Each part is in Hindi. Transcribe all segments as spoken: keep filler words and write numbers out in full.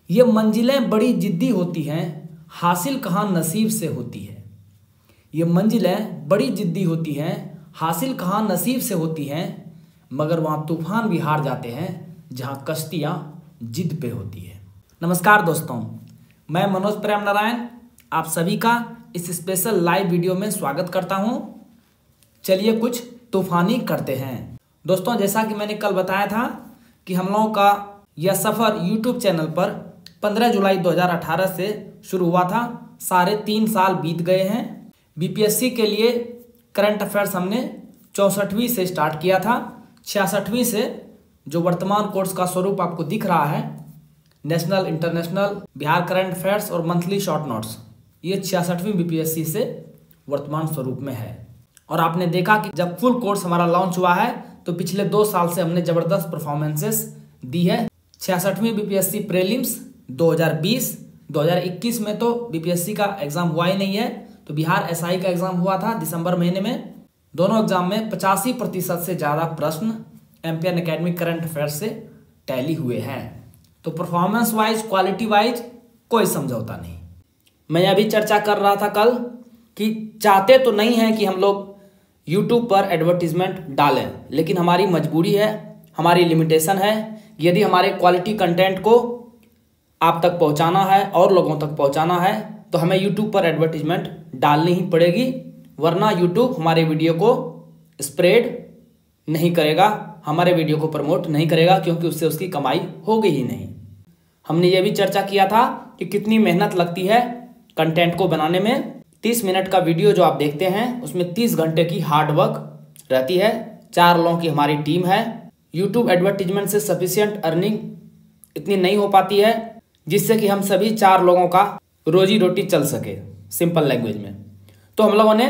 ये मंजिलें बड़ी जिद्दी होती हैं, हासिल कहाँ नसीब से होती है। ये मंजिलें बड़ी जिद्दी होती हैं, हासिल कहाँ नसीब से होती हैं, मगर वहाँ तूफान भी हार जाते हैं जहाँ कश्तियाँ जिद पे होती है। नमस्कार दोस्तों, मैं मनोज प्रेम नारायण आप सभी का इस स्पेशल लाइव वीडियो में स्वागत करता हूँ। चलिए कुछ तूफानी करते हैं। दोस्तों, जैसा कि मैंने कल बताया था कि हम लोगों का यह सफ़र यूट्यूब चैनल पर पंद्रह जुलाई दो हज़ार अठारह से शुरू हुआ था। साढ़े तीन साल बीत गए हैं। बीपीएससी के लिए करंट अफेयर्स हमने चौंसठवीं से स्टार्ट किया था। छियासठवीं से जो वर्तमान कोर्स का स्वरूप आपको दिख रहा है, national, international, Bihar current affairs और मंथली शॉर्ट नोट्स, ये छियासठवीं बीपीएससी से वर्तमान स्वरूप में है। और आपने देखा कि जब फुल कोर्स हमारा लॉन्च हुआ है तो पिछले दो साल से हमने ज़बरदस्त परफॉर्मेंसेस दी है। छियासठवीं बीपीएससी प्रीलिम्स दो हज़ार बीस, दो हज़ार इक्कीस में तो बीपीएससी का एग्ज़ाम हुआ ही नहीं है, तो बिहार एसआई का एग्ज़ाम हुआ था दिसंबर महीने में। दोनों एग्ज़ाम में पचासी प्रतिशत से ज़्यादा प्रश्न एमपीएन एकेडमी करंट अफेयर्स से टैली हुए हैं। तो परफॉर्मेंस वाइज, क्वालिटी वाइज कोई समझौता नहीं। मैं अभी चर्चा कर रहा था कल कि चाहते तो नहीं हैं कि हम लोग यूट्यूब पर एडवर्टीजमेंट डालें, लेकिन हमारी मजबूरी है, हमारी लिमिटेशन है। यदि हमारे क्वालिटी कंटेंट को आप तक पहुंचाना है और लोगों तक पहुंचाना है तो हमें यूट्यूब पर एडवर्टीजमेंट डालनी ही पड़ेगी, वरना यूट्यूब हमारे वीडियो को स्प्रेड नहीं करेगा, हमारे वीडियो को प्रमोट नहीं करेगा, क्योंकि उससे उसकी कमाई होगी ही नहीं। हमने ये भी चर्चा किया था कि कितनी मेहनत लगती है कंटेंट को बनाने में। तीस मिनट का वीडियो जो आप देखते हैं उसमें तीस घंटे की हार्ड वर्क रहती है। चार लोगों की हमारी टीम है। यूट्यूब एडवर्टीजमेंट से सफिशिएंट अर्निंग इतनी नहीं हो पाती है जिससे कि हम सभी चार लोगों का रोजी रोटी चल सके, सिंपल लैंग्वेज में। तो हम लोगों ने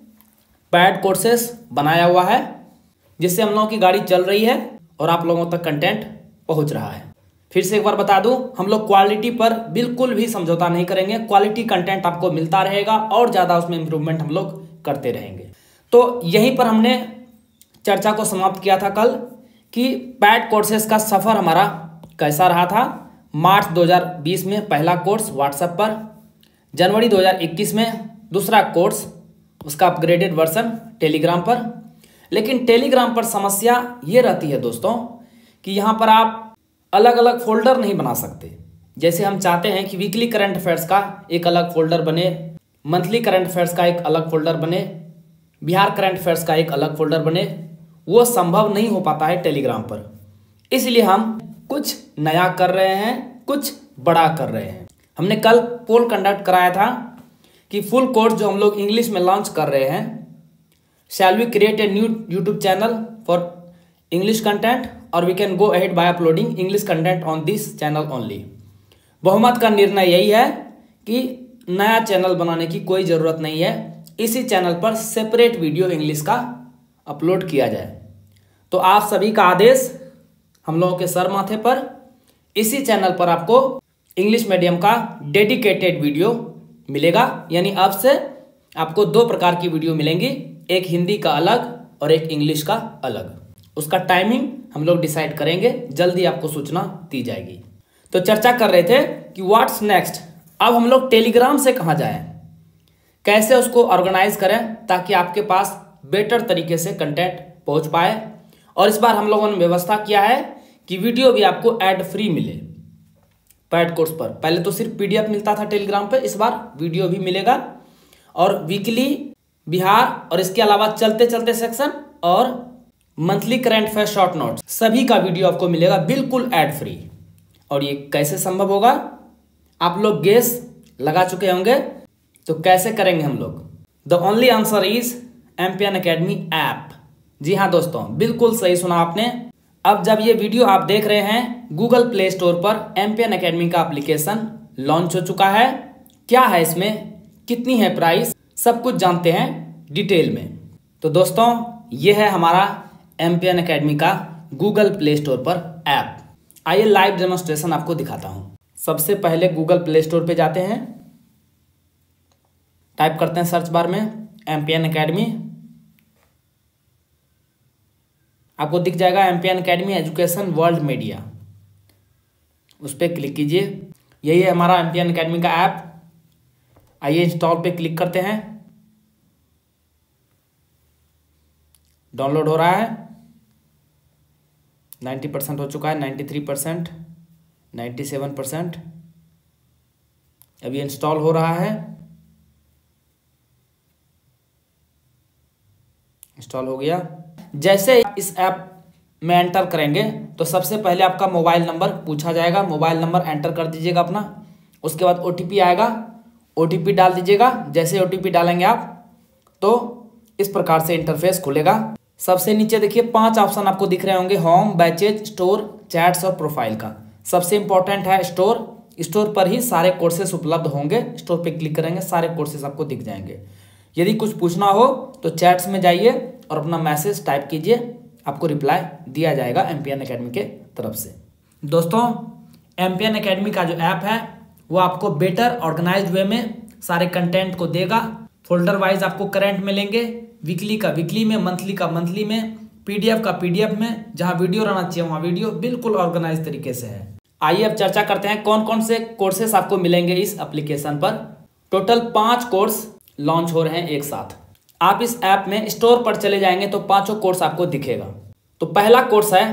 पैड कोर्सेस बनाया हुआ है जिससे हम लोगों की गाड़ी चल रही है और आप लोगों तक कंटेंट पहुंच रहा है। फिर से एक बार बता दूं, हम लोग क्वालिटी पर बिल्कुल भी समझौता नहीं करेंगे। क्वालिटी कंटेंट आपको मिलता रहेगा और ज़्यादा उसमें इंप्रूवमेंट हम लोग करते रहेंगे। तो यहीं पर हमने चर्चा को समाप्त किया था कल कि पैड कोर्सेस का सफ़र हमारा कैसा रहा था। मार्च दो हज़ार बीस में पहला कोर्स व्हाट्सएप पर, जनवरी दो हज़ार इक्कीस में दूसरा कोर्स, उसका अपग्रेडेड वर्जन टेलीग्राम पर। लेकिन टेलीग्राम पर समस्या ये रहती है दोस्तों कि यहाँ पर आप अलग अलग फोल्डर नहीं बना सकते। जैसे हम चाहते हैं कि वीकली करंट अफेयर्स का एक अलग फोल्डर बने, मंथली करंट अफेयर्स का एक अलग फोल्डर बने, बिहार करंट अफेयर्स का एक अलग फोल्डर बने, वो संभव नहीं हो पाता है टेलीग्राम पर। इसलिए हम कुछ नया कर रहे हैं, कुछ बड़ा कर रहे हैं। हमने कल पोल कंडक्ट कराया था कि फुल कोर्स जो हम लोग इंग्लिश में लॉन्च कर रहे हैं, shall we create a new YouTube channel for English content और we can go ahead by uploading English content on this channel only. बहुमत का निर्णय यही है कि नया चैनल बनाने की कोई ज़रूरत नहीं है, इसी चैनल पर सेपरेट वीडियो इंग्लिश का अपलोड किया जाए। तो आप सभी का आदेश हम लोगों के सर माथे पर, इसी चैनल पर आपको इंग्लिश मीडियम का डेडिकेटेड वीडियो मिलेगा। यानी अब से आपको दो प्रकार की वीडियो मिलेंगी, एक हिंदी का अलग और एक इंग्लिश का अलग। उसका टाइमिंग हम लोग डिसाइड करेंगे, जल्दी आपको सूचना दी जाएगी। तो चर्चा कर रहे थे कि व्हाट्स नेक्स्ट। अब हम लोग टेलीग्राम से कहाँ जाएं, कैसे उसको ऑर्गेनाइज करें ताकि आपके पास बेटर तरीके से कंटेंट पहुँच पाए। और इस बार हम लोगों ने व्यवस्था किया है कि वीडियो भी आपको एड फ्री मिले पैड कोर्स पर। पहले तो सिर्फ पीडीएफ मिलता था टेलीग्राम पे, इस बार वीडियो भी मिलेगा। और वीकली बिहार और इसके अलावा चलते चलते सेक्शन और monthly current affair short notes, सभी का वीडियो आपको मिलेगा बिल्कुल एड फ्री। और ये कैसे संभव होगा, आप लोग गेस लगा चुके होंगे। तो कैसे करेंगे हम लोग? The only answer is MPN academy app. जी हाँ दोस्तों, बिल्कुल सही सुना आपने। अब जब ये वीडियो आप देख रहे हैं, गूगल प्ले स्टोर पर एमपीएन एकेडमी का एप्लीकेशन लॉन्च हो चुका है। क्या है इसमें, कितनी है प्राइस, सब कुछ जानते हैं डिटेल में। तो दोस्तों, ये है हमारा एमपीएन एकेडमी का गूगल प्ले स्टोर पर ऐप। आइए लाइव डेमोन्स्ट्रेशन आपको दिखाता हूँ। सबसे पहले गूगल प्ले स्टोर पे जाते हैं, टाइप करते हैं सर्च बार में एमपीएन एकेडमी। आपको दिख जाएगा MPN academy education world media, उस पर क्लिक कीजिए। यही है हमारा एम पी एन अकेडमी का ऐप। आइए इंस्टॉल पे क्लिक करते हैं। डाउनलोड हो रहा है। नब्बे परसेंट हो चुका है, तिरानवे परसेंट, सत्तानवे परसेंट। अभी इंस्टॉल हो रहा है। इंस्टॉल हो गया। जैसे इस ऐप में एंटर करेंगे तो सबसे पहले आपका मोबाइल नंबर पूछा जाएगा। मोबाइल नंबर एंटर कर दीजिएगा अपना। उसके बाद ओ टी पी आएगा, ओ टी पी डाल दीजिएगा। जैसे ओ टी पी डालेंगे आप तो इस प्रकार से इंटरफेस खुलेगा। सबसे नीचे देखिए पांच ऑप्शन आपको दिख रहे होंगे, होम, बैचेज, स्टोर, चैट्स और प्रोफाइल का। सबसे इंपॉर्टेंट है स्टोर। स्टोर पर ही सारे कोर्सेस उपलब्ध होंगे। स्टोर पे क्लिक करेंगे, सारे कोर्सेस आपको दिख जाएंगे। यदि कुछ पूछना हो तो चैट्स में जाइए और अपना मैसेज टाइप कीजिए, आपको रिप्लाई दिया जाएगा एम पी एन अकेडमी के तरफ से। दोस्तों, एम पी एन अकेडमी का जो ऐप है वो आपको बेटर ऑर्गेनाइज्ड वे में सारे कंटेंट को देगा। फोल्डर वाइज आपको करंट मिलेंगे, वीकली का वीकली में, मंथली का मंथली में, पीडीएफ का पीडीएफ में। जहां वीडियो रहना चाहिए वहां वीडियो बिल्कुल ऑर्गेनाइज तरीके से है। आइए अब चर्चा करते हैं कौन कौन से कोर्सेस आपको मिलेंगे इस एप्लीकेशन पर। टोटल पांच कोर्स लॉन्च हो रहे हैं एक साथ। आप इस ऐप में स्टोर पर चले जाएंगे तो पांचों कोर्स आपको दिखेगा। तो पहला कोर्स है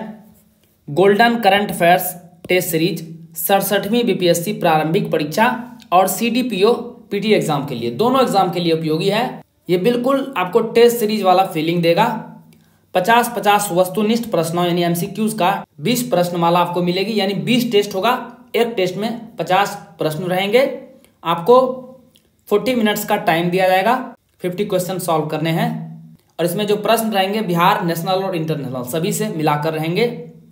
golden current affairs test series, सड़सठवीं बीपीएससी प्रारंभिक परीक्षा और सीडीपीओ पीटी एग्जाम के लिए, दोनों एग्जाम के लिए उपयोगी है। ये बिल्कुल आपको टेस्ट सीरीज वाला फीलिंग देगा। पचास पचास वस्तुनिष्ठ प्रश्नों यानी एमसीक्यूज का बीस प्रश्नमाला आपको मिलेगी, यानी बीस टेस्ट होगा। एक टेस्ट में पचास प्रश्न रहेंगे। आपको चालीस मिनट्स का टाइम दिया जाएगा। पचास क्वेश्चन सॉल्व करने हैं और इसमें जो प्रश्न रहेंगे बिहार, नेशनल और इंटरनेशनल सभी से मिलाकर रहेंगे।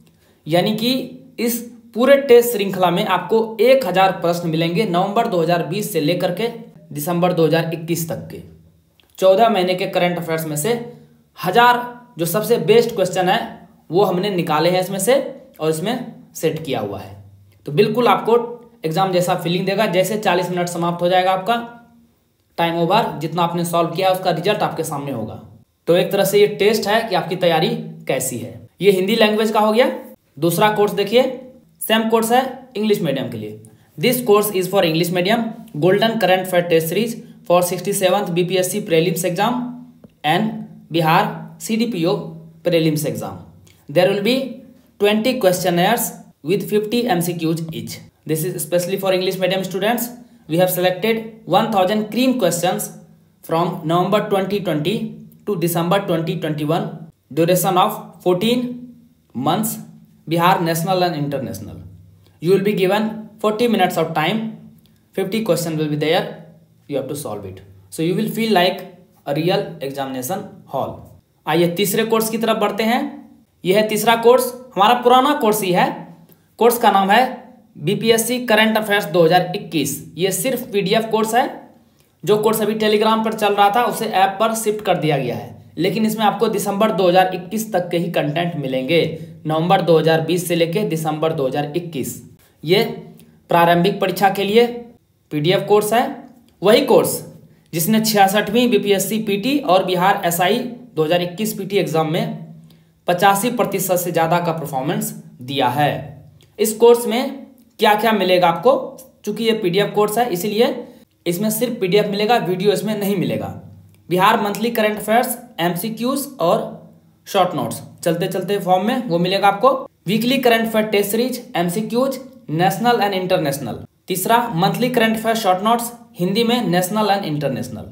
यानी कि इस पूरे टेस्ट श्रृंखला में आपको एक हज़ार प्रश्न मिलेंगे नवंबर दो हज़ार बीस से लेकर के दिसंबर दो हज़ार इक्कीस तक के। चौदह महीने के करंट अफेयर्स में से हजार जो सबसे बेस्ट क्वेश्चन है वो हमने निकाले हैं इसमें से और इसमें सेट किया हुआ है। तो बिल्कुल आपको एग्जाम जैसा फीलिंग देगा। जैसे चालीस मिनट समाप्त हो जाएगा आपका टाइम ओवर, जितना आपने सॉल्व किया उसका रिजल्ट आपके सामने होगा। तो एक तरह से ये टेस्ट है कि आपकी तैयारी कैसी है। ये हिंदी लैंग्वेज का हो गया। दूसरा कोर्स देखिए, सेम कोर्स है इंग्लिश मीडियम के लिए। This course is for English medium, golden current affair test series for sixty seventh BPSC prelims exam and Bihar CDPO prelims exam. There will be twenty questionnaires with fifty M C Qs each. This is especially for English medium students. We have selected one thousand cream questions from November twenty twenty to December twenty twenty-one. Duration of fourteen months. Bihar national and international. You will be given forty minutes of time. fifty questions will be there. You have to solve it. So you will feel like a real examination hall. आइए तीसरे कोर्स की तरफ बढ़ते हैं। यह है तीसरा कोर्स, हमारा पुराना कोर्स ही है। कोर्स का नाम है बीपीएससी करंट अफेयर्स दो हज़ार इक्कीस। ये सिर्फ पीडीएफ कोर्स है। जो कोर्स अभी टेलीग्राम पर चल रहा था उसे ऐप पर शिफ्ट कर दिया गया है, लेकिन इसमें आपको दिसंबर दो हज़ार इक्कीस तक के ही कंटेंट मिलेंगे। नवंबर दो हज़ार बीस से लेकर दिसंबर दो हज़ार इक्कीस। ये प्रारंभिक परीक्षा के लिए पीडीएफ कोर्स है। वही कोर्स जिसने छियासठवीं बीपीएससी पीटी और बिहार एसआई दो हज़ार इक्कीस पीटी एग्जाम में पचासी प्रतिशत से ज़्यादा का परफॉर्मेंस दिया है। इस कोर्स में क्या क्या मिलेगा आपको, चूंकि ये पीडीएफ कोर्स है इसलिए इसमें सिर्फ पीडीएफ मिलेगा, वीडियो इसमें नहीं मिलेगा। Bihar monthly current affairs, MCQs और शॉर्ट नोट्स चलते चलते फॉर्म में वो मिलेगा आपको। Weekly current affair test series, MCQs national and international. तीसरा monthly current affair short notes Hindi में नेशनल एंड इंटरनेशनल।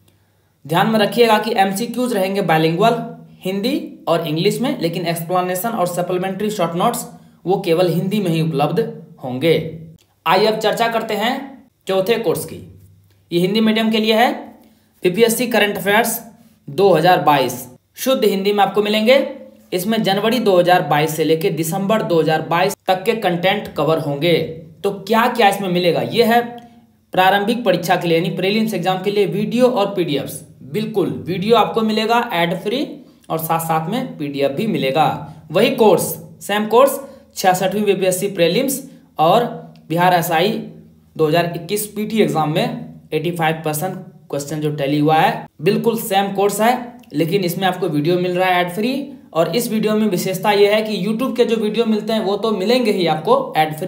ध्यान में रखिएगा कि एमसीक्यूज रहेंगे बाइलिंगुअल हिंदी और इंग्लिश में, लेकिन एक्सप्लेनेशन और सप्लीमेंट्री शॉर्ट नोट्स वो केवल हिंदी में ही उपलब्ध होंगे। आइए अब चर्चा करते हैं चौथे कोर्स की। ये हिंदी मीडियम के लिए है। बीपीएससी करंट अफेयर्स दो हज़ार बाईस शुद्ध हिंदी में आपको मिलेंगे। इसमें जनवरी दो हज़ार बाईस से लेकर दिसंबर दो हज़ार बाईस तक के कंटेंट कवर होंगे। तो क्या क्या इसमें मिलेगा, यह है प्रारंभिक परीक्षा के लिए यानी प्रीलिम्स एग्जाम के लिए वीडियो और पीडीएफ्स। बिल्कुल वीडियो आपको मिलेगा एड फ्री और साथ साथ में पीडीएफ भी मिलेगा। वही कोर्स, सेम कोर्स छियासठवीं बीपीएससी प्रीलिम्स और बिहार एसआई दो हज़ार इक्कीस पीटी एग्जाम में पचासी परसेंट क्वेश्चन जो टैली हुआ है, बिल्कुल सेम कोर्स है, लेकिन इसमें आपको वीडियो मिल रहा है एड फ्री। और इस वीडियो में विशेषता यह है कि यूट्यूब के जो वीडियो मिलते हैं वो तो मिलेंगे ही आपको एड फ्री,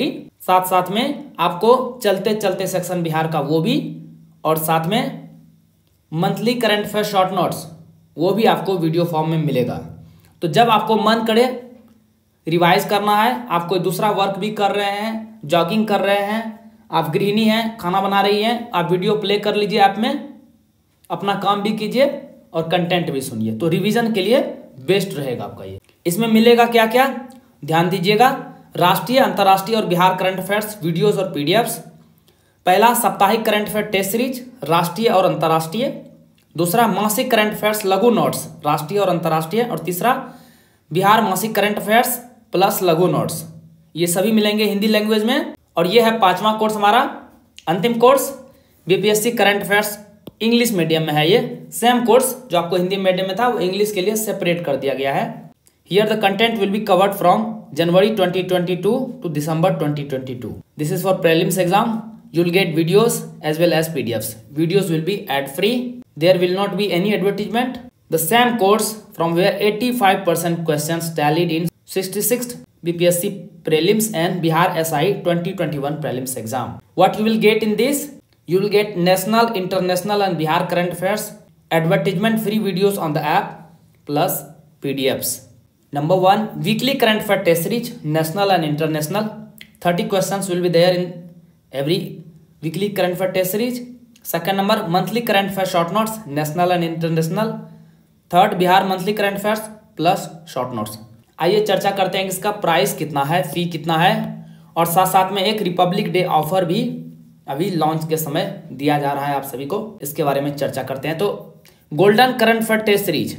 साथ साथ में आपको चलते चलते सेक्शन बिहार का वो भी, और साथ में monthly current affair short notes वो भी आपको वीडियो फॉर्म में मिलेगा। तो जब आपको मन करे रिवाइज करना है, आप कोई दूसरा वर्क भी कर रहे हैं, जॉगिंग कर रहे हैं, आप गृहिणी हैं, खाना बना रही हैं, आप वीडियो प्ले कर लीजिए ऐप में, अपना काम भी कीजिए और कंटेंट भी सुनिए। तो रिवीजन के लिए बेस्ट रहेगा आपका ये। इसमें मिलेगा क्या क्या, ध्यान दीजिएगा। राष्ट्रीय, अंतर्राष्ट्रीय और बिहार करंट अफेयर्स वीडियोस और पीडीएफ्स। पहला साप्ताहिक करंट अफेयर टेस्ट सीरीज राष्ट्रीय और अंतर्राष्ट्रीय। दूसरा मासिक करंट अफेयर्स लघु नोट्स राष्ट्रीय और अंतर्राष्ट्रीय। और तीसरा बिहार मासिक करंट अफेयर्स प्लस लघु नोट्स। ये सभी मिलेंगे हिंदी लैंग्वेज में। और ये है पांचवा कोर्स हमारा, अंतिम course BPSC current affairs English medium में है। ये सेम कोर्स जो आपको हिंदी मीडियम में था वो इंग्लिश के लिए सेपरेट कर दिया गया है। Here the content will be covered from January twenty twenty two to December twenty twenty two. This is for prelims exam. You will get videos as well as P D Fs. Videos will be ad free. There will not be any advertisement. The same course from where eighty-five percent questions tallied in sixty-sixth B P S C prelims and Bihar S I twenty twenty-one prelims exam. What you will get in this? You will get national, international and Bihar current affairs, advertisement free videos on the app plus P D Fs. Number one, weekly current affair test series, national and international. thirty questions will be there in every weekly current affair test series. Second number, monthly current affair short notes, national and international. Third, Bihar monthly current affairs plus short notes. आइए चर्चा करते हैं कि इसका प्राइस कितना है, फी कितना है, और साथ साथ में एक रिपब्लिक डे ऑफर भी अभी लॉन्च के समय दिया जा रहा है आप सभी को। इसके बारे में चर्चा करते हैं। तो golden current affair test series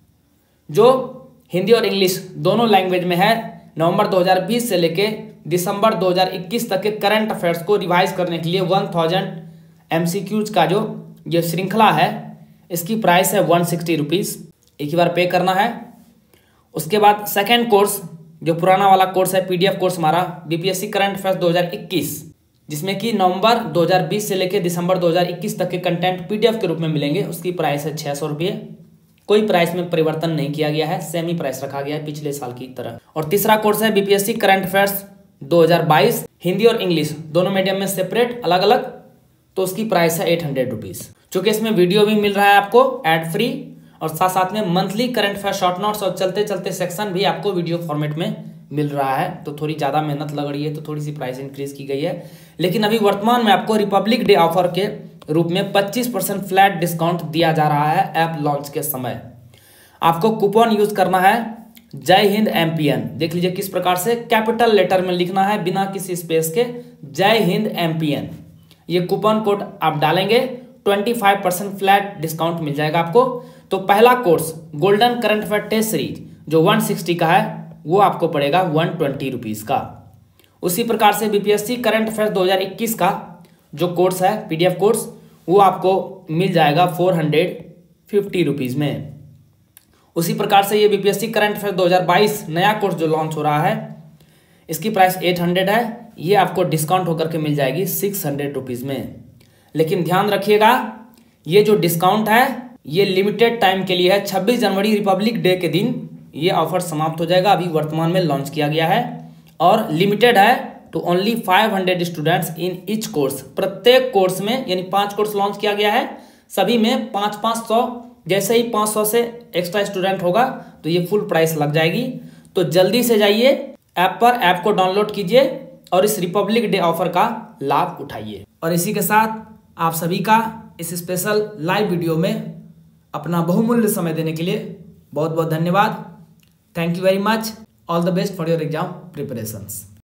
जो हिंदी और इंग्लिश दोनों लैंग्वेज में है, नवंबर दो हज़ार बीस से लेके दिसंबर दो हज़ार इक्कीस तक के करंट अफेयर्स को रिवाइज करने के लिए वन थाउजेंड एमसीक्यूज का जो ये श्रृंखला है, इसकी प्राइस है वन सिक्सटी रुपीज़। एक ही बार पे करना है। उसके बाद सेकेंड कोर्स जो पुराना वाला कोर्स है, पीडीएफ कोर्स हमारा बीपीएससी करंट अफेयर्स दो हज़ार इक्कीस, जिसमें कि नवंबर दो हज़ार बीस से लेकर दिसंबर दो हज़ार इक्कीस तक के कंटेंट पीडीएफ के रूप में मिलेंगे। उसकी प्राइस है छः सौ रुपये। कोई प्राइस में परिवर्तन नहीं किया गया है, सेम ही प्राइस रखा गया है पिछले साल की तरह। और तीसरा कोर्स है बीपीएससी करंट अफेयर्स दो हज़ार बाईस, हिंदी और इंग्लिश दोनों मीडियम में सेपरेट अलग अलग, तो उसकी प्राइस है एट हंड्रेड रुपीज़। चूँकि इसमें वीडियो भी मिल रहा है आपको एड फ्री, और साथ साथ में monthly current affair short notes और चलते चलते सेक्शन भी आपको वीडियो फॉर्मेट में मिल रहा है। तो थोड़ी ज़्यादा मेहनत लग रही है, तो थोड़ी सी प्राइस इंक्रीज की गई है। लेकिन अभी वर्तमान में आपको रिपब्लिक डे ऑफर के रूप में पच्चीस परसेंट फ्लैट डिस्काउंट दिया जा रहा है ऐप लॉन्च के समय। आपको कूपन यूज करना है जय हिंद एमपीएन। देख लीजिए किस प्रकार से कैपिटल लेटर में लिखना है बिना किसी स्पेस के, जय हिंद एमपीएन। ये कूपन कोड आप डालेंगे, पच्चीस परसेंट फ्लैट डिस्काउंट मिल जाएगा आपको। तो पहला course golden current affair test series जो वन सिक्सटी का है वो आपको पड़ेगा वन ट्वेंटी रुपीज़ का। उसी प्रकार से बीपीएससी करंट अफेयर दो हज़ार इक्कीस का जो कोर्स है पीडीएफ कोर्स, वो आपको मिल जाएगा फोर हंड्रेड फिफ्टी रुपीज़ में। उसी प्रकार से ये बीपीएससी करंट अफेयर दो हज़ार बाईस नया कोर्स जो लॉन्च हो रहा है, इसकी प्राइस एट हंड्रेड है, ये आपको डिस्काउंट होकर के मिल जाएगी सिक्स हंड्रेड रुपीज़ में। लेकिन ध्यान रखिएगा, ये जो डिस्काउंट है ये लिमिटेड टाइम के लिए है। छब्बीस जनवरी रिपब्लिक डे के दिन ये ऑफर समाप्त हो जाएगा। अभी वर्तमान में लॉन्च किया गया है और लिमिटेड है to only five hundred students in each course. प्रत्येक कोर्स में, यानी पांच कोर्स लॉन्च किया गया है, सभी में पाँच पाँच सौ, जैसे ही पाँच सौ से एक्स्ट्रा स्टूडेंट होगा तो ये फुल प्राइस लग जाएगी। तो जल्दी से जाइए ऐप पर, ऐप को डाउनलोड कीजिए और इस रिपब्लिक डे ऑफर का लाभ उठाइए। और इसी के साथ आप सभी का इस स्पेशल लाइव वीडियो में अपना बहुमूल्य समय देने के लिए बहुत बहुत धन्यवाद। Thank you very much. All the best for your exam preparations.